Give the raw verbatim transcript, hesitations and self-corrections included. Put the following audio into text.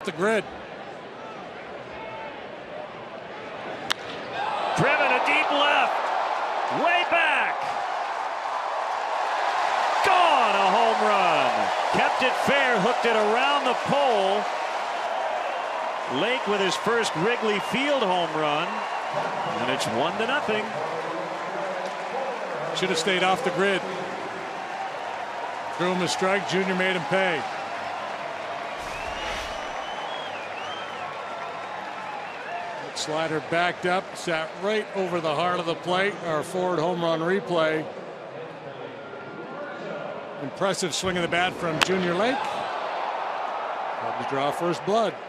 the grid. Driven a deep left. Way back. Gone, a home run. Kept it fair, hooked it around the pole. Lake with his first Wrigley Field home run. And it's one to nothing. Should have stayed off the grid. Threw him a strike. Junior made him pay. That slider backed up, sat right over the heart of the plate. Our forward home run replay. Impressive swing of the bat from Junior Lake. Had to draw first blood.